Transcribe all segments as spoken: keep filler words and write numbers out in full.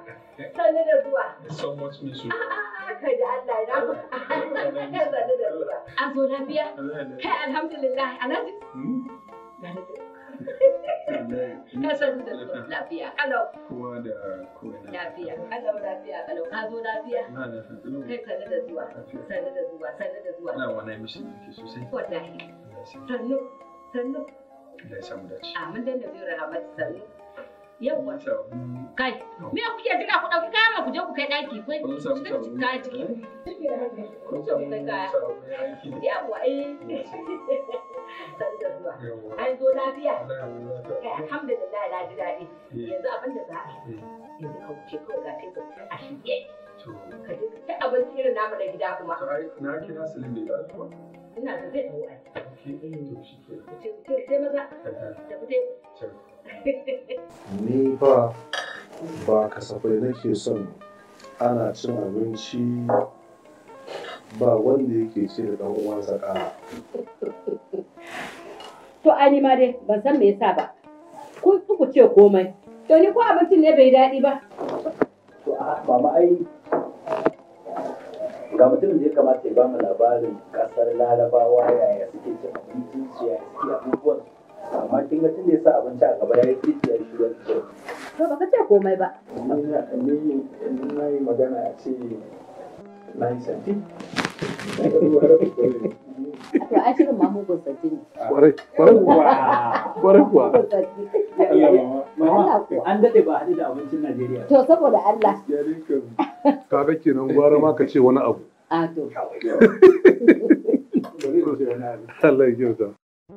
Sani da zuwa. So much miss you. Kai da Allah ya rabu. Sani da zuwa. An zo lafiya? Kai alhamdulillah. Alhaji. Ka sani da zuwa lafiya. Kalau. Kowa da kowa. Lafiya. Kalau lafiya. Kalau ka zo lafiya. Kai sani da zuwa. Sani da zuwa. Sani da zuwa. Na wannan mishi ne sosai. Wallahi. Sannu. Sannu. Allah ya samu dace. Amin da Nabi Rahmat sannu. Yawwa. Kai, me kuke jira ku dauki kayan ku je ku kai daki ko ku kai ciki. Ku je ku kai kaya. Yawwa eh. San da zuwa. An zo lafiya. Kai alhamdulillah na ji daɗi. Yanzu abin da za a yi. Yanzu ka wuce kawai ga kai a shige. Ka je ka ci abinci irin namu na gida kuma. Na kira Salim da ya kuma. Ina da zai dawo ai. Ni fa ba kasafai nake son ana cin abinci ba wanda yake ce da ɗan uwansa ƙara. To ani ma dai ban san me yasa ba. Kun ku ce komai. To ni ko abincin ne bai daɗi ba. To a mama ai ga mutumin da ya kamata ya bamu labarin kasar larabawa yaya suke cin abincin su yaya suke abubuwan amma kin ga tunda ya sa abinci a gaba ya yi titi ya shi wani kyau. To baka ce komai ba. Ni na yi magana a ce na yi santi. To a shirin ma mugun santi ne. Kwarai, kwarai kuwa. Kwarai kuwa. Mama, an daɗe ba haɗu da abincin Najeriya. To saboda Allah. Kaga kenan gwara ma ka ce wani abu. A to. Allah ya kyauta.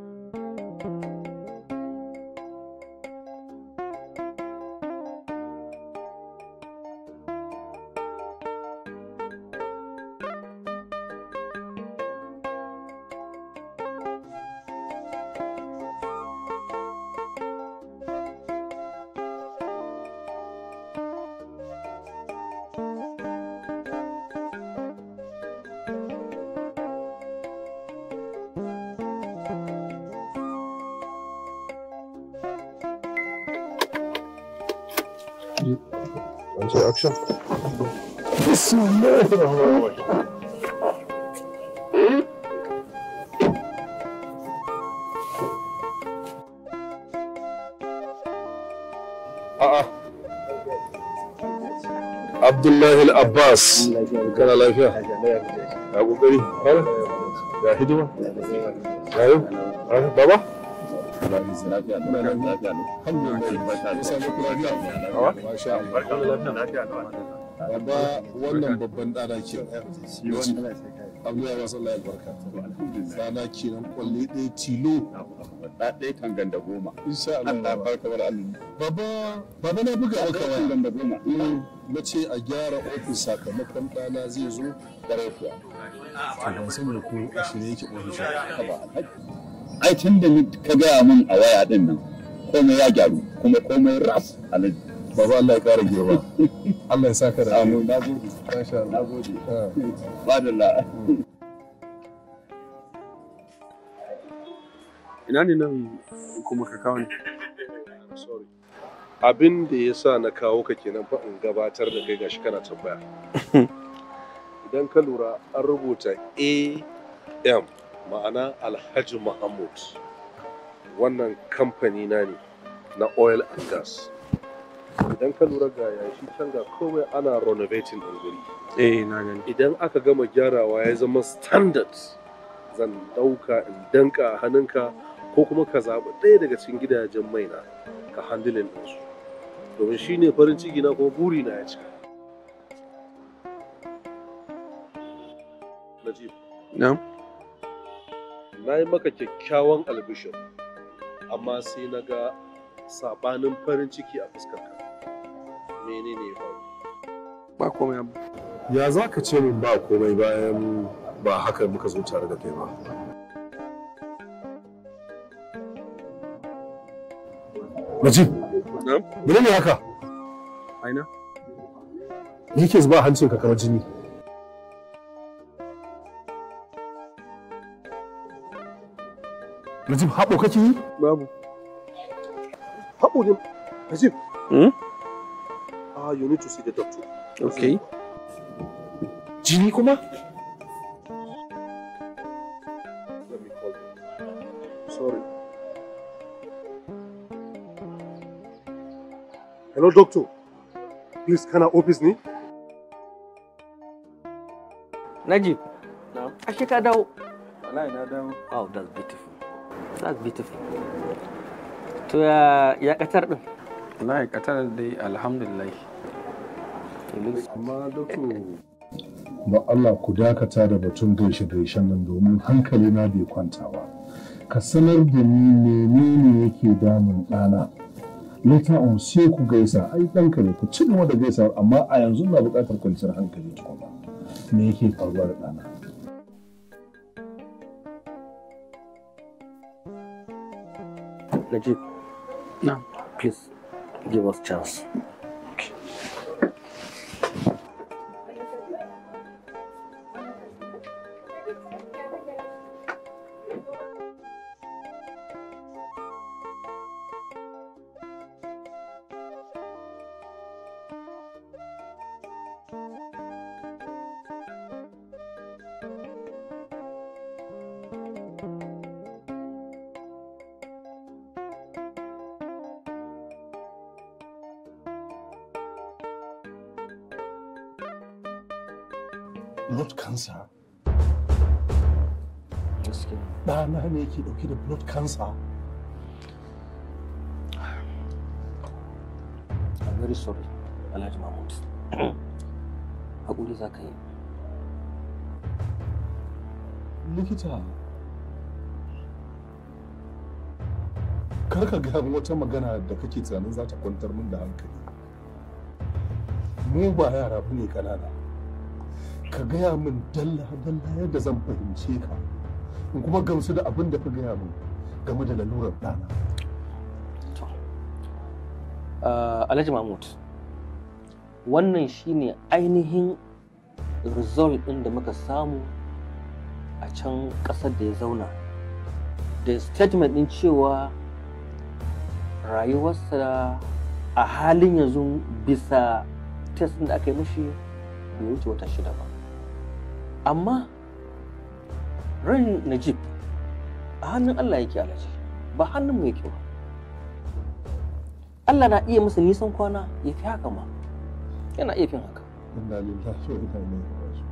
Say action. Bismillahirrahmanirrahim. A'a. Abdullahi al-Abbas. Kana lafiya? Ya kokari. Ya hidima. Ya yau. Baba? Baba wannan babban ɗana ke Abdullahi wasu Allah albarka. Ɗana ke nan kwalle ɗaya tilo. Ɗaya kan ganda goma. Insha Allah. Barka wa Allah. Baba, baba na buga maka waya. Ganda goma. Na ce a gyara ofis sakamakon ɗana zai zo da rafiya. To ban san da ko a shirye yake ofishin. Ai tun da ka gaya min a waya din nan komai ya gyaru kuma komai ras alaji. Baba Allah ya kara girma. Allah ya saka da Amin. Na gode. Masha Allah. Na gode. Badalla. Ina ne nan kuma ka kawo ni? Sorry. Abin da ya sa na kawo ka kenan fa in gabatar da kai gashi kana tambaya. Idan ka lura an rubuta A M ma'ana Alhaji Mahmud. Wannan kamfani na ne na oil and gas. Idan ka lura ga yashi can ga komai ana renovating ɗin guri. Eh na gani. Idan aka gama gyarawa ya zama standard zan ɗauka in danka a hannunka ko kuma ka zaɓi ɗaya daga cikin gidajen mai na ka handling ɗinsu. Domin shi ne farin ciki na kuma buri na ya cika. Najib. Na'am. Na yi maka kyakkyawan albishir amma sai na ga sabanin farin ciki a fuskarka. Menene ya faru? Ba komai abu. Ya za ka ce min ba komai bayan ba haka muka zo tare da kai ba? Najib, mene ne haka? Aina? Me yake zuba hancinka kamar jini? Najib, haɓo kake yi? Babu. Haɓo ne? Najib? Hmm? Uh, you need to see the doctor. Okay. Jini kuma? Let me call you. Sorry. Hello, doctor. Please, can I office me? Najib. No. Ashe ka dawo. Wallahi na dawo. Oh, that's beautiful. That's beautiful. To ya ya katar din. Wallahi katar dai alhamdulillah. Amma doctor, ba Allah ku dakata da batun gaishe-gaishen nan domin hankali na bai kwanta ba. Ka sanar da ni menene yake damun ɗana. Later on sai ku gaisa, ai ɗanka ne ku ci gaba da gaisa amma a yanzu na buƙatar kwanciyar hankali tukuna. Me yake faruwa da ɗana? Najib. No. Please give us chance. Blood cancer. Gaskiya. Ɗana ne yake ɗauke da blood cancer. I'm very sorry, Alhaji Mahmud. Hakuri za ka yi. Likita, kar ka ga wata magana da kake tunanin za ta kwantar min da hankali. Mu ba yara bane ƙanana. Ka gaya min dalla-dalla yadda zan fahimce ka in kuma gamsu da abin da ka gaya min game da lalurar ɗana. Alhaji Mahmud, wannan shine ainihin result ɗin da muka samu a can ƙasar da ya zauna. Da statement ɗin cewa rayuwarsa a halin yanzu bisa test ɗin da aka yi mashi bai wuce wata shida ba. Amma ran Najib a hannun Allah yake Alhaji, ba hannun mu yake ba. Allah na iya masa nisan kwana ya fi haka ma, yana iya fin haka. Inna lillahi wa inna ilaihi raji'un.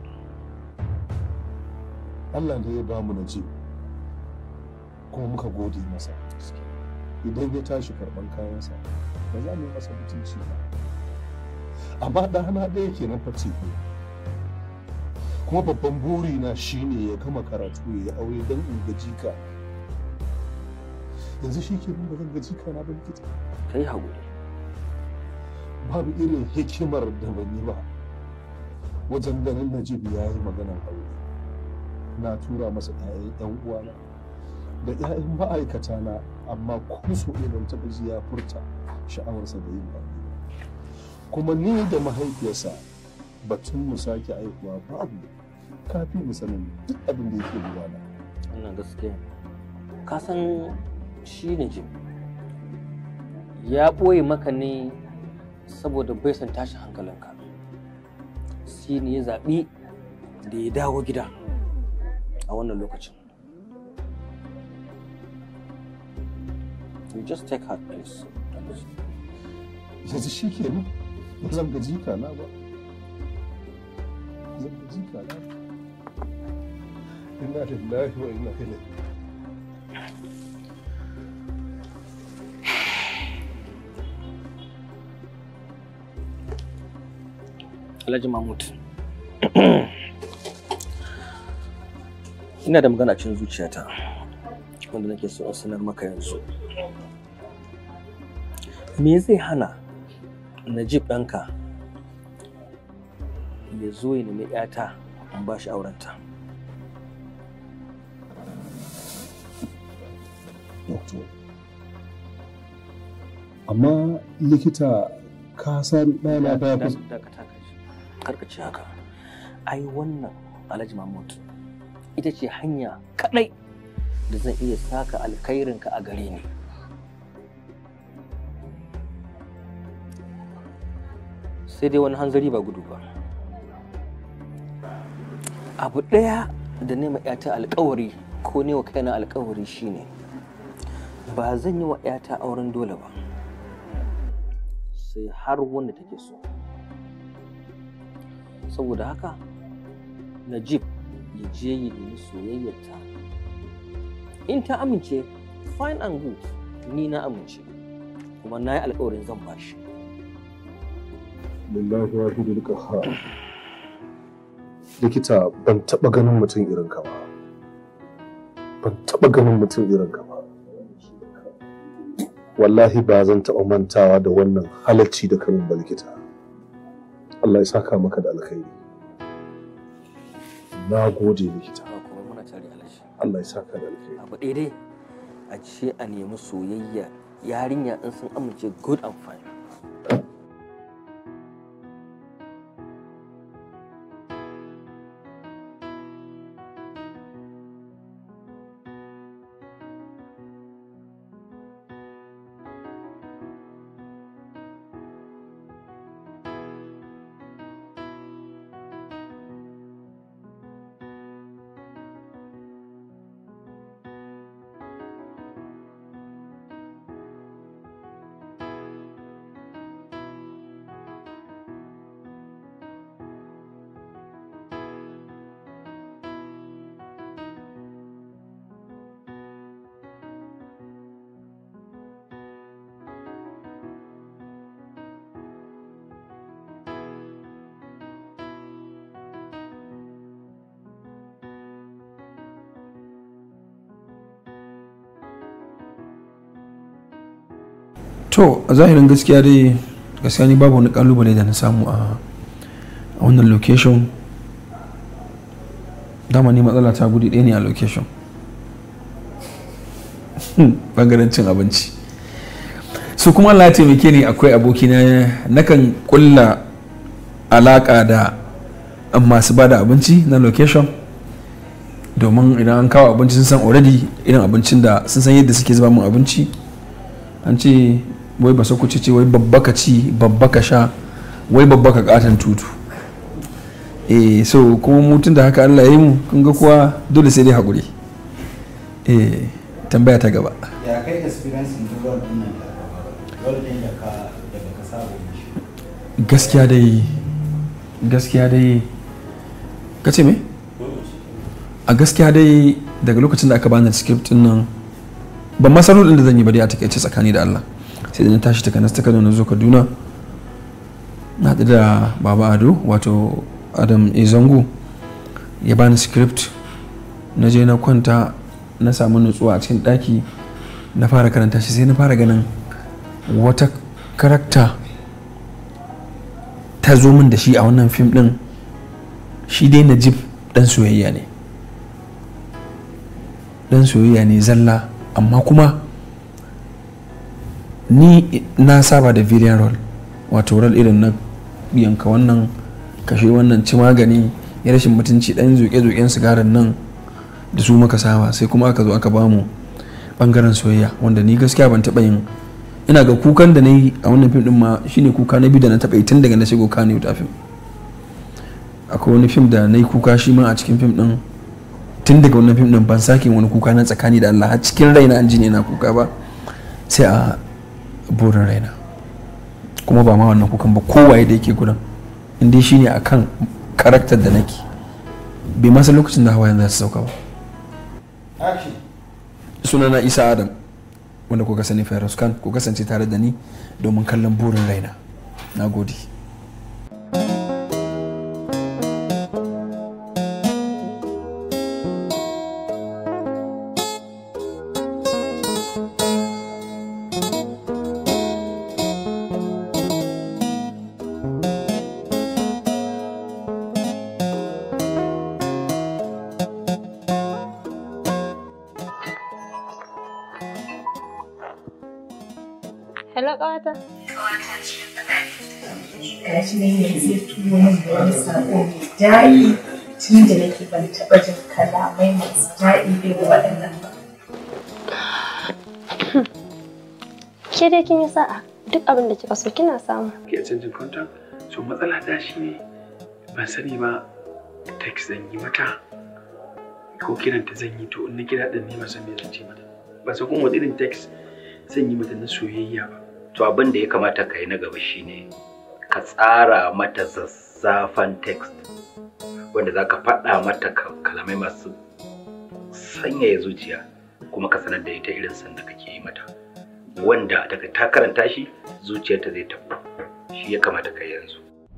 Allah ne ya ba mu Najib kuma muka gode masa. Idan ya tashi karɓan kayansa ba za mu yi masa mutunci ba. Amma ɗana ɗaya kenan fa ce kuma babban burina shine ya gama karatu ya yi aure don in gaji ka. Yanzu shi ke ba zan gaji ka na ba likita. Ka yi haƙuri. Babu irin hikimar da ban yi ba wajen ganin Najib ya yi maganar aure. Na tura masa ƴaƴan ƴan uwana da ƴaƴan ma'aikata na, amma ko so ɗaya ban taɓa ji ya furta sha'awarsa da yin aure. Kuma ni da mahaifiyarsa batun mu sake aikuwa babu, kafi mu sanin duk abin da yake gudana. Wannan gaskiya. Ka san shi ne Jim ya ɓoye maka ne saboda bai san tashin hankalinka. Shi ne ya zaɓi da ya dawo gida a wannan lokacin. You just take heart, please. Yanzu shi ke nan ba zan gaji ka na ba. Zan gaji ka na. Inna lillahi wa inna ilaihi. Alhaji Mahmud, ina da magana cikin zuciyata wanda nake so in sanar maka yanzu. Me zai hana Najib ɗanka ya zo ya nemi ƴata in ba shi aurenta? Doctor, amma likita ka san ɗana ta fi... Karka ce haka. Ai wannan Alhaji Mahmud ita ce hanya kaɗai da zan iya saka alkhairinka a gare ni. sai dai wani hanzari ba gudu ba. Abu ɗaya da nema ‘yata alkawari ko ne wa kaina alkawari shine ba zan yi wa ‘yata auren dole ba sai har wanda take so. Saboda haka Najib ya je yi nemi soyayyarta. In ta amince fine and good, ni na amince kuma na yi alkawarin zan bashi. Lillahi wa hidul qahhar. Likita, ban taɓa ganin mutum irin ka ba. Ban taɓa ganin mutum irin ka ba. Wallahi ba zan taɓa mantawa da wannan halacci da kamin ba likita. Allah ya saka maka da alkhairi. Na gode likita. Allah ya saka da alkhairi. Abu daidai a ce a nemi soyayya yarinya in sun amince good and fine. To a zahirin gaskiya dai gaskiya ni babu wani kalubale da na samu a wannan location. Dama ni matsala ta gudi ɗaya ne a location, bangaren cin abinci. Su kuma Allah ya taimake ni akwai aboki na nakan kulla alaka da masu bada abinci na location, domin idan an kawo abinci sun san already irin abincin da sun san yadda suke zuba mun abinci. An ce wai ba ku ce wai babba ka ci babba ka sha wai babba ka katan tutu. Eh so kuma mutun da haka Allah ya yi mu kun ga kuwa dole sai dai hakuri. Eh tambaya ta gaba. Ya kai experience din role din nan da role din da ka da ka saba shi. Gaskiya dai gaskiya dai kace me? A gaskiya dai daga lokacin da aka bani script din nan ban ma san din da zan yi ba dai a takeice tsakani da Allah. Sai da na tashi ta kanas ta Kano na zo Kaduna na haɗu da Baba Ado wato Adam Izangu ya bani script na je na kwanta na samu nutsuwa a cikin ɗaki na fara karanta shi sai na fara ganin wata karakta ta zo min da shi a wannan fim ɗin. Shi dai Najib ɗan soyayya ne ɗan soyayya ne zalla, amma kuma ni na saba da villain role wato role irin na yanka wannan kashe wannan ci magani ya rashin mutunci dan zuke-zuken sigaran nan da su muka saba. Sai kuma aka zo aka bamu bangaren soyayya wanda ni gaskiya ban taba yin, ina ga kukan da na yi a wannan fim din ma shine kuka na biyu da na taba yi tun daga na shigo Kano ta fim. Akwai wani fim da na yi kuka shi ma a cikin fim din, tun daga wannan fim din ban sake wani kuka na tsakani da Allah har cikin raina an ji ne na kuka ba sai a burin raina. Kuma ba ma wannan kukan ba kowaye da yake gudan inda shi ne akan karakter da nake bai masa lokacin da hawayen za su sauka ba. Sunana Isa Adam wanda kuka sani Fairuz Khan, ku kasance tare da ni domin kallon burin raina. Na gode. Hello, ƙawata. Gashi ne yanzu ya turo min da wani saƙo mai daɗi tun da nake ban taɓa jin kalamai masu daɗi irin waɗannan ba. Ke dai kin yi sa'a duk abin da kika so kina samu. Ke canjin contact to matsala ta shi ne ban sani ba text zan yi mata ko kiranta zan yi to in na kira din ne ba san me zan ce mata ba san kuma wani irin text zan yi mata na soyayya ba. To abin da ya kamata ka yi na gaba shine ka tsara mata zazzafan text wanda za ka faɗa mata kalamai masu sanyaya zuciya kuma ka sanar da ita irin sanda kake yi mata wanda daga ta karanta shi zuciyarta zai tafi. Shi ya kamata ka yi yanzu.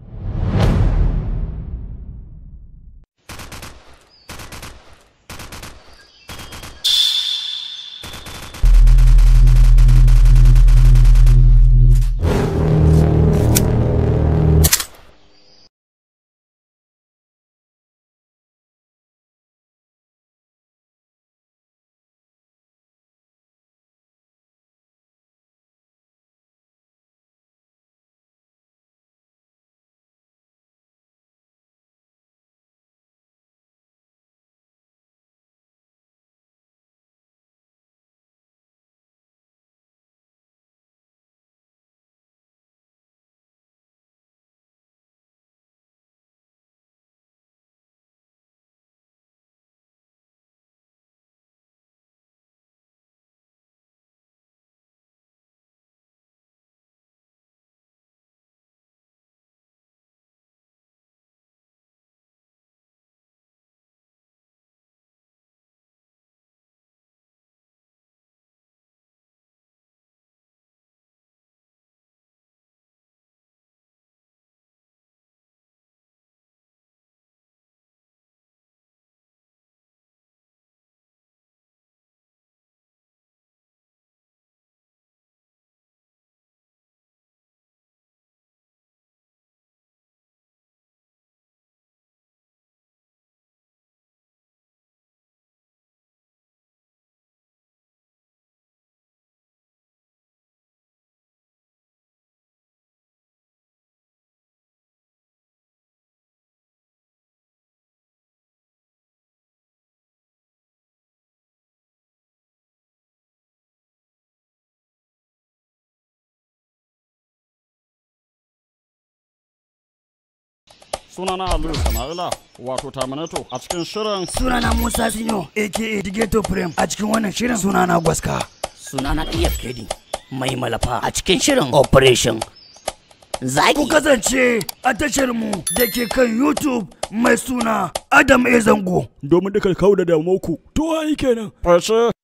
Sunana Aliyu Sama'ila wato Terminator a cikin shirin. Sunana Musa Sinyo aka Digeto Prem a cikin wannan shirin. Sunana Gwaska. Sunana D F K D mai malafa a cikin shirin Operation Zaki. Ku kasance a tashar mu da ke kan YouTube mai suna Adam A Zango domin duka kawo da damuwa ku. To ai kenan. Fashe.